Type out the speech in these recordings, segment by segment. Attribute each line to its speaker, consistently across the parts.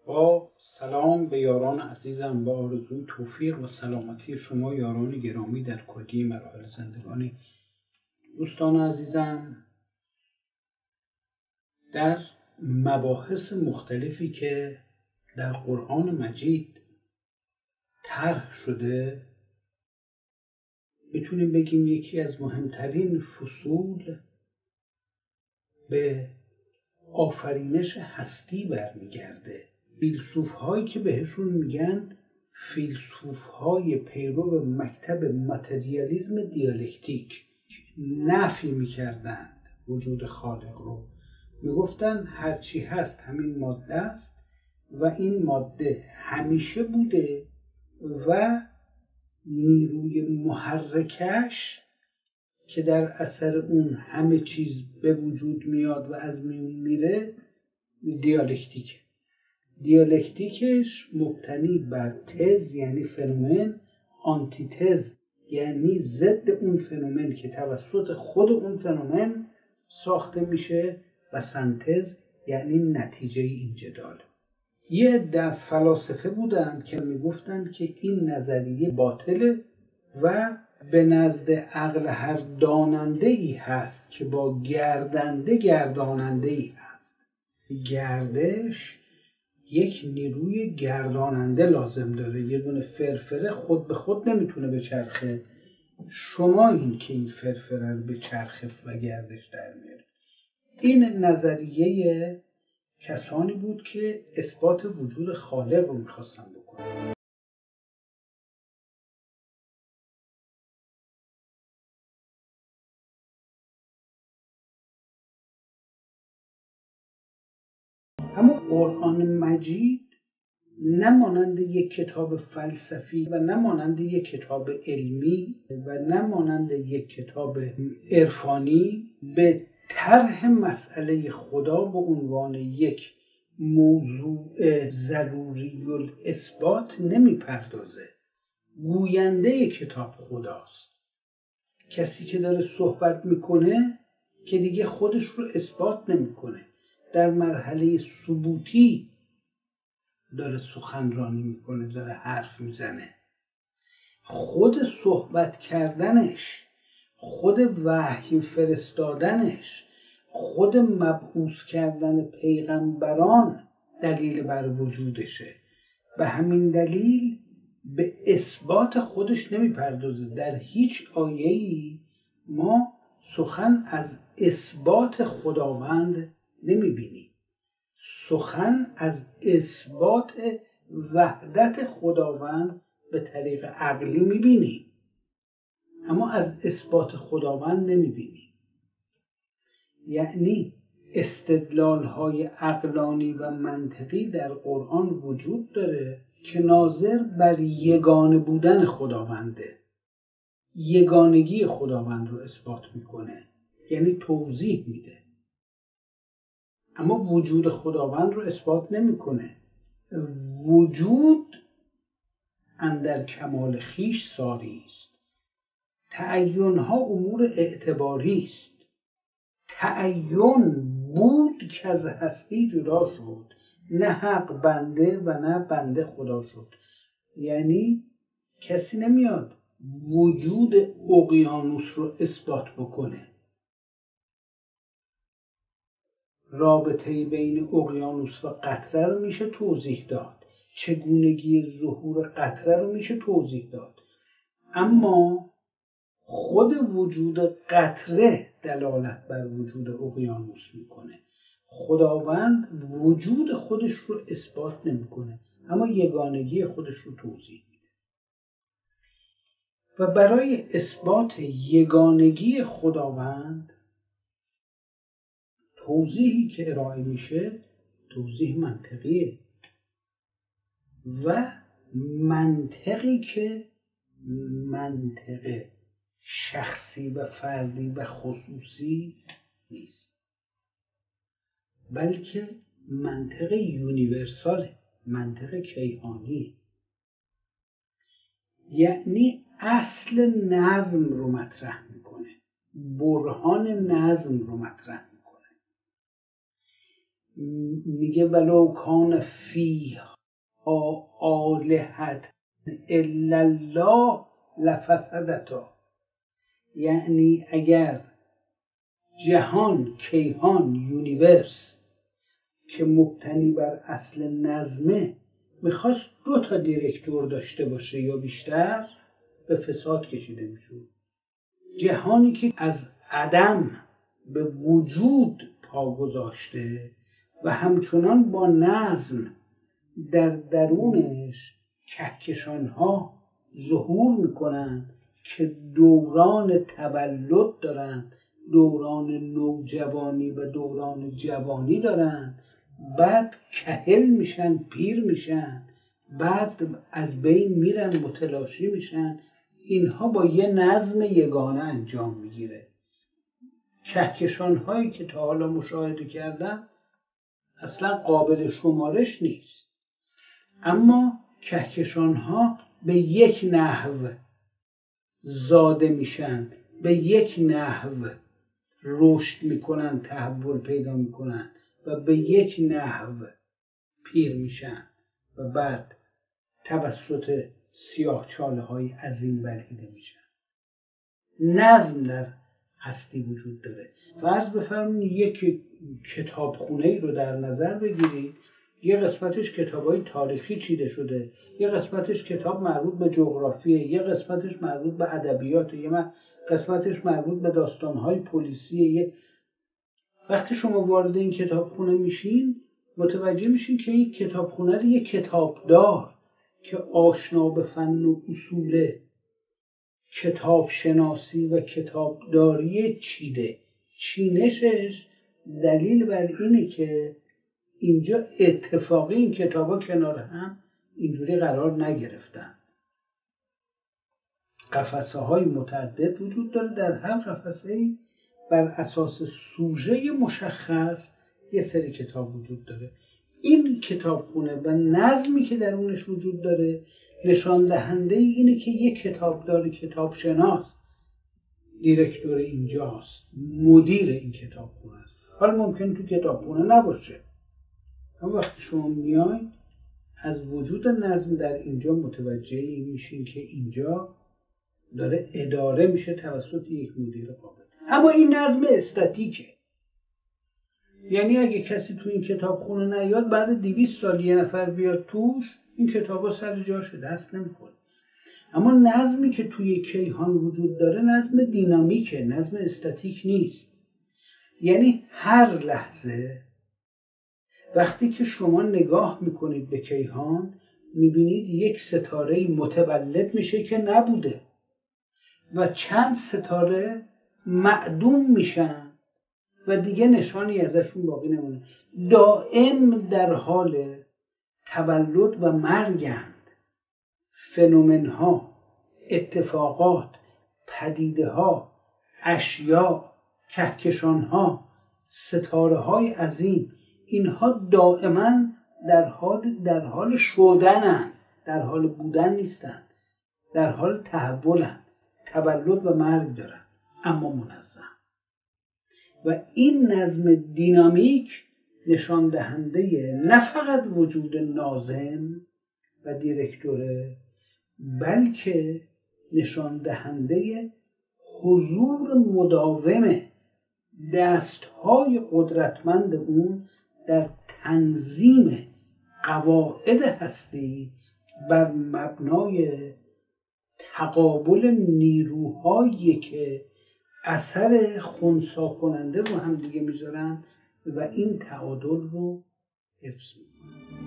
Speaker 1: با سلام به یاران عزیزم، با آرزوی توفیق و سلامتی شما یاران گرامی در کلیه مراحل زندگانی. دوستان عزیزم، در مباحث مختلفی که در قرآن مجید طرح شده، میتونیم بگیم یکی از مهمترین فصول به آفرینش هستی برمیگرده. فیلسوف‌هایی که بهشون میگن فیلسوف‌های پیرو مکتب ماتریالیسم دیالکتیک، نفی میکردند وجود خالق رو، میگفتن هرچی هست همین ماده است و این ماده همیشه بوده و نیروی محرکش که در اثر اون همه چیز به وجود میاد و از میون میره دیالکتیکه. دیالکتیکش مبتنی بر تز یعنی فنومن، آنتیتز یعنی ضد اون فنومن که توسط خود اون فنومن ساخته میشه و سنتز یعنی نتیجه این جدال. یه عده از فلاسفه بودند که میگفتند که این نظریه باطله و به نزد عقل هر داننده ای هست که با گردنده گرداننده ای هست. گردش یک نیروی گرداننده لازم داره. یه دونه فرفره خود به خود نمیتونه بچرخه، شما این که این فرفره رو به چرخه و گردش در میاره. این نظریه کسانی بود که اثبات وجود خالق رو میخواستن بکنن. اما قرآن مجید نه مانند یک کتاب فلسفی و نه مانند یک کتاب علمی و نه مانند یک کتاب عرفانی به طرح مسئله خدا به عنوان یک موضوع ضروری الاثبات نمیپردازه. گوینده کتاب خداست. کسی که داره صحبت میکنه که دیگه خودش رو اثبات نمیکنه، در مرحله ثبوتی داره سخنرانی میکنه، داره حرف میزنه. خود صحبت کردنش، خود وحی فرستادنش، خود مبعوث کردن پیغمبران دلیل بر وجودشه. به همین دلیل به اثبات خودش نمیپردازه. در هیچ آیه‌ای ما سخن از اثبات خداوند نمیبینیم. سخن از اثبات وحدت خداوند به طریق عقلی میبینیم، اما از اثبات خداوند نمیبینیم. یعنی استدلال‌های عقلانی و منطقی در قرآن وجود داره که ناظر بر یگانه بودن خداونده، یگانگی خداوند رو اثبات میکنه، یعنی توضیح میده، اما وجود خداوند رو اثبات نمیکنه. وجود اندر کمال خویش ساری است. تعین‌ها امور اعتباری است. تعین بود که از هستی جدا شد، نه حق بنده و نه بنده خدا شد. یعنی کسی نمیاد وجود اقیانوس رو اثبات بکنه. رابطه بین اقیانوس و قطره رو میشه توضیح داد، چگونگی ظهور قطره رو میشه توضیح داد، اما خود وجود قطره دلالت بر وجود اقیانوس میکنه. خداوند وجود خودش رو اثبات نمیکنه، اما یگانگی خودش رو توضیح میده. و برای اثبات یگانگی خداوند توضیحی که ارائه میشه توضیح منطقیه و منطقی که منطق شخصی و فردی و خصوصی نیست، بلکه منطق یونیورسال، منطق کیهانی. یعنی اصل نظم رو مطرح میکنه، برهان نظم رو مطرح میکنه. میگه ولو کان فیها آلهة الا الله لفسدتا، یعنی اگر جهان، کیهان، یونیورس که مبتنی بر اصل نظمه میخواست 2 دیرکتور داشته باشه یا بیشتر، به فساد کشیده میشود. جهانی که از عدم به وجود پا گذاشته و همچنان با نظم در درونش کهکشان‌ها ظهور میکنن که دوران تولد دارن، دوران نوجوانی و دوران جوانی دارن، بعد کهل میشن، پیر میشن، بعد از بین میرن، متلاشی میشن. اینها با یه نظم یگانه انجام میگیره. کهکشان هایی که تا حالا مشاهده کردم اصلا قابل شمارش نیست، اما کهکشان ها به یک نحو زاده میشن، به یک نحو رشد میکنن، تحول پیدا میکنن و به یک نحو پیر میشن و بعد توسط سیاهچاله های عظیم بلعیده میشن. نظم در هستی وجود داره. فرض بفرمایید یک کتابخونه رو در نظر بگیرید، یه قسمتش کتابای تاریخی چیده شده، یه قسمتش کتاب مربوط به جغرافیه، یه قسمتش مربوط به ادبیات، یه قسمتش مربوط به داستانهای پلیسیه. وقتی شما وارد این کتابخونه میشین متوجه میشین که این کتابخونه رو یه کتابدار که آشنا به فن و اصول کتاب شناسی و کتابداری چیده. چینشش دلیل بر اینه که اینجا اتفاقی این کتابا کنار هم اینجوری قرار نگرفتن. قفسه های متعدد وجود داره، در هر قفسه بر اساس سوژه مشخص یه سری کتاب وجود داره. این کتابخونه و نظمی که درونش وجود داره نشان دهنده اینه که یک کتابدار کتابشناس دیرکتور اینجاست، مدیر این کتابخونه است. حالا ممکن تو کتابخونه نباشه، اما وقتی شما میایید از وجود نظم در اینجا متوجه این میشین که اینجا داره اداره میشه توسط یک مدیر قابل. اما این نظم استاتیکه، یعنی اگه کسی تو این کتابخونه نیاد بعد 200 سال یه نفر بیاد توش، این کتابا سر جاشه، دست نمیکنه. اما نظمی که توی کیهان وجود داره نظم دینامیکه، نظم استاتیک نیست. یعنی هر لحظه وقتی که شما نگاه میکنید به کیهان میبینید یک ستاره متولد میشه که نبوده و چند ستاره معدوم میشن و دیگه نشانی ازشون باقی نمونه. دائم در حال تولد و مرگند. فنومن‌ها، اتفاقات، پدیده‌ها، اشیاء، کهکشان‌ها، ستاره‌های عظیم، اینها دائما در حال شدنن، در حال بودن نیستن، در حال تحولن، تولد و مرگ دارن، اما منظم. و این نظم دینامیک نشان دهنده نه فقط وجود ناظم و دیرکتوره، بلکه نشان دهنده حضور مداوم دستهای قدرتمند اون در تنظیم قواعد هستی بر مبنای تقابل نیروهایی که اثر خنثی کننده رو هم دیگه میذارن و این تعادل رو حفظ میکنن.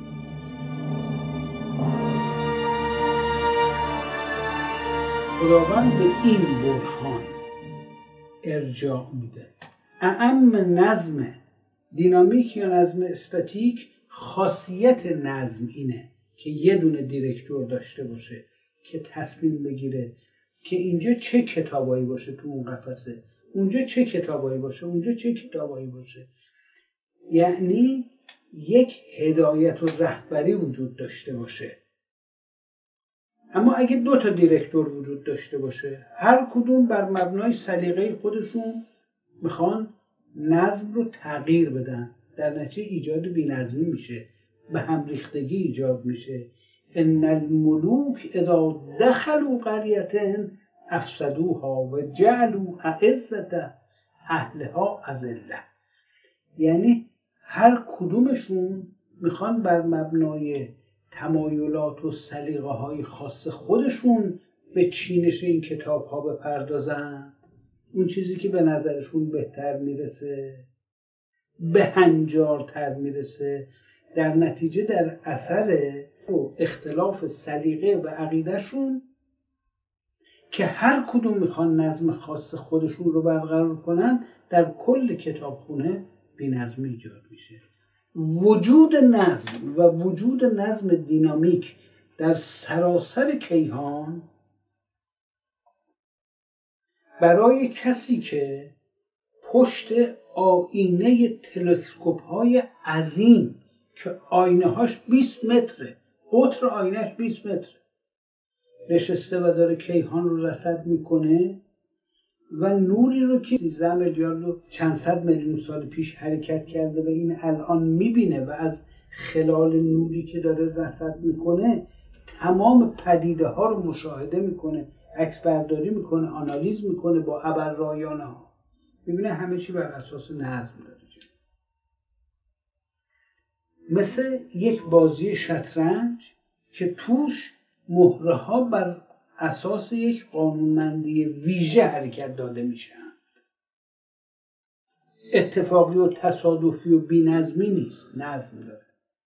Speaker 1: خداوند به این برهان ارجاع میده. اعم نظم دینامیک یا نظم استاتیک، خاصیت نظم اینه که یه دونه دیرکتور داشته باشه که تصمیم بگیره که اینجا چه کتابایی باشه، تو اون قفسه اونجا چه کتابایی باشه، اونجا چه کتابایی باشه. یعنی یک هدایت و رهبری وجود داشته باشه. اما اگه 2 دیرکتور وجود داشته باشه، هر کدوم بر مبنای سلیقه خودشون میخوان نظم رو تغییر بدن در نتیجه ایجاد بی‌نظمی میشه، به هم ریختگی ایجاد میشه. ان الملوک اذا دخلوا قریة افسدوها و جعلوا اعزة اهلها اذلة. یعنی هر کدومشون میخوان بر مبنای تمایلات و سلیقه‌های خاص خودشون به چینش این کتاب‌ها بپردازن، اون چیزی که به نظرشون بهتر میرسه، بهنجارتر میرسه. در نتیجه در اثر اختلاف سلیقه و عقیدهشون که هر کدوم میخوان نظم خاص خودشون رو برقرار کنن، در کل کتابخونه بی‌نظمی ایجاد میشه. وجود نظم و وجود نظم دینامیک در سراسر کیهان برای کسی که پشت آینه تلسکوپ های عظیم که آینه هاش 20 متره، قطر آینهش 20 متره، نشسته و داره کیهان رو رصد میکنه و نوری رو که 13 میلیارد و چند صد میلیون سال پیش حرکت کرده و این الان میبینه و از خلال نوری که داره رصد میکنه تمام پدیده ها رو مشاهده میکنه، عکس برداری میکنه، آنالیز میکنه با ابررایانه ها، میبینه همه چی بر اساس نظم داره. مثل یک بازی شطرنج که توش مهره ها بر اساس یک قانونمندی ویژه حرکت داده میشن، اتفاقی و تصادفی و بی‌نظمی نیست، نظم داره.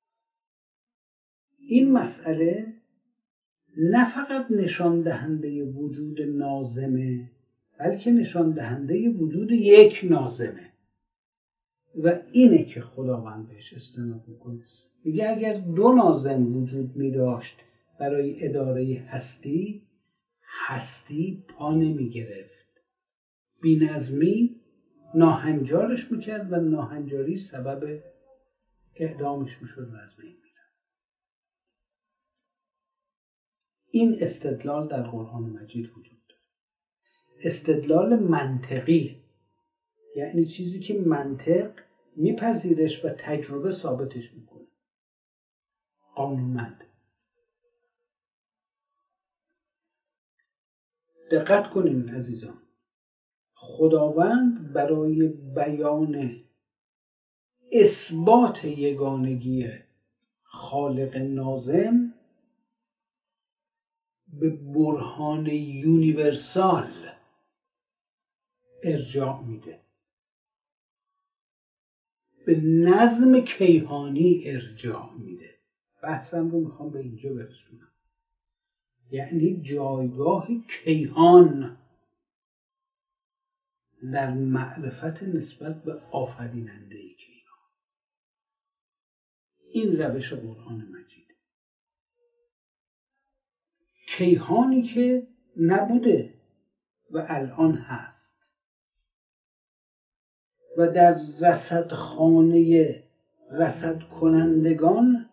Speaker 1: این مسئله نه فقط نشان دهنده وجود ناظمه، بلکه نشان دهنده وجود یک ناظمه و اینه که خداوند بهش استناد میکنه. میگه اگر دو ناظم وجود میداشت برای اداره هستی، هستی پا نمیگرفت، بی‌نظمی ناهنجارش میکرد و ناهنجاری سبب اعدامش میشد و از بین میرفت. این استدلال در قرآن مجید وجود داره. استدلال منطقی، یعنی چیزی که منطق میپذیرش و تجربه ثابتش میکنه، قانونمند. دقت کنین عزیزان، خداوند برای بیان اثبات یگانگی خالق ناظم به برهان یونیورسال ارجاع میده، به نظم کیهانی ارجاع میده. بحثم رو میخوام به اینجا برسونم، یعنی جایگاه کیهان در معرفت نسبت به آفریننده کیهان. این روش قرآن مجید، کیهانی که نبوده و الان هست و در رصدخانه رصد کنندگان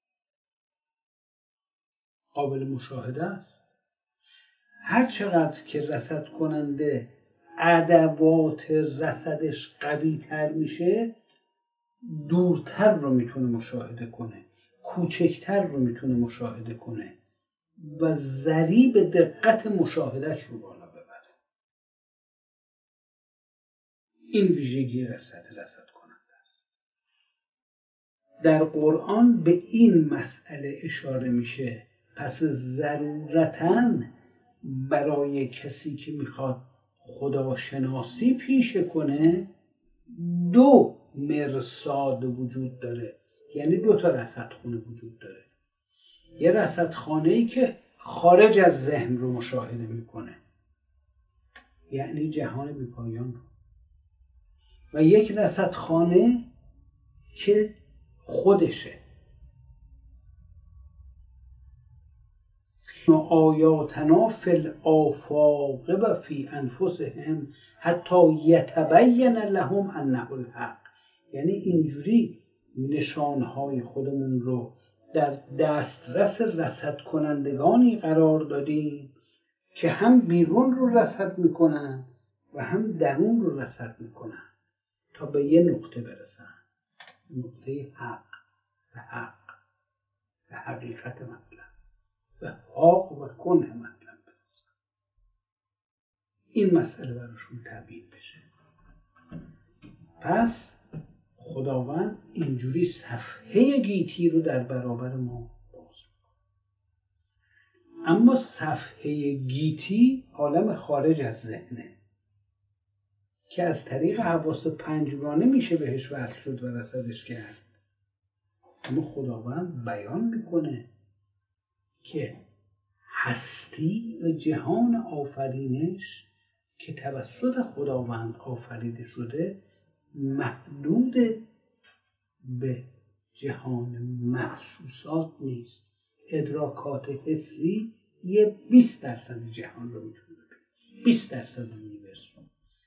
Speaker 1: قابل مشاهده است. هر چقدر که رصد کننده ادوات رصدش قوی تر میشه، دورتر رو میتونه مشاهده کنه، کوچکتر رو میتونه مشاهده کنه و ضریب دقت مشاهدهش رو بالا ببره. این ویژگی رصد کننده است. در قرآن به این مسئله اشاره میشه. پس ضرورتاً برای کسی که میخواد خداشناسی پیشه کنه دو مرصاد وجود داره، یعنی دو تا رصدخانه وجود داره. یه رصدخانه‌ای که خارج از ذهن رو مشاهده میکنه، یعنی جهان بی‌پایان رو، و یک رصدخانه که خودشه. آیاتنا فی الآفاق و فی انفسهم حتی یتبین لهم انه الحق. یعنی اینجوری نشانهای خودمون رو در دسترس رصد کنندگانی قرار دادیم که هم بیرون رو رصد میکنن و هم درون رو رصد میکنن تا به یه نقطه برسن. نقطه حق، به حقیقت مطلب، به حق و کنه مطلب برسن. این مسئله براشون تبیین بشه. پس خداوند اینجوری صفحه گیتی رو در برابر ما باز می‌کنه. اما صفحه گیتی عالم خارج از ذهنه که از طریق حواس پنجگانه میشه بهش وصل شد و رصدش کرد. اما خداوند بیان میکنه که هستی و جهان آفرینش که توسط خداوند آفریده شده محدود به جهان محسوسات نیست. ادراکات حسی یه 20% جهان رو میتونه ببینه، 20% یونیورس رو.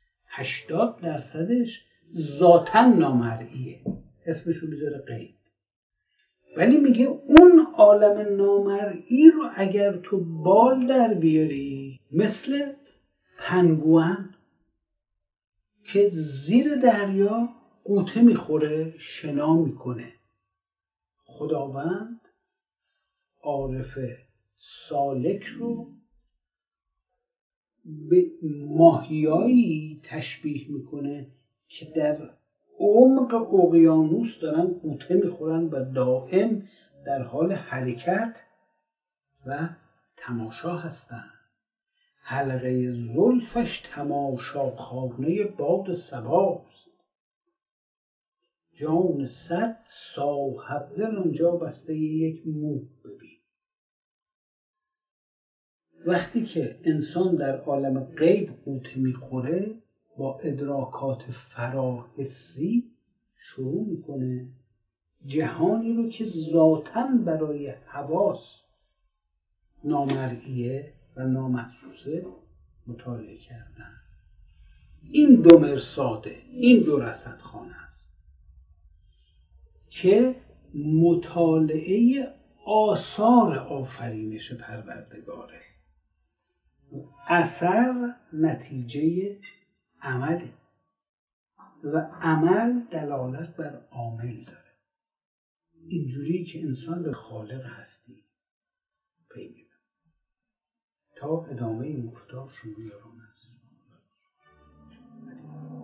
Speaker 1: 80%ش ذاتاً نامرئیه، اسمشو میذاره غیب. ولی میگه اون عالم نامرئی رو اگر تو بال در بیاری، مثل پنگوئن که زیر دریا غوطه میخوره، شنا میکنه، خداوند عارف سالک رو به ماهیایی تشبیه میکنه که در عمق اقیانوس دارن غوطه میخورن و دائم در حال حرکت و تماشا هستن. حلقه زلفش تماشاخانه باد صباست، جان صد صاحب دل آنجا بسته یک مو ببین. وقتی که انسان در عالم غیب غوطه میخوره، با ادراکات فراحسی شروع میکنه جهانی رو که ذاتاً برای حواس نامرئیه و نامحسوسه مطالعه کردن. این دو مرصاده، این دو رصدخانه است که مطالعه آثار آفرینش پروردگاره. اثر نتیجه عمله و عمل دلالت بر عامل داره. اینجوری که انسان به خالق هستی پی میبره. تا ادامه این گفتار شروع یاران است.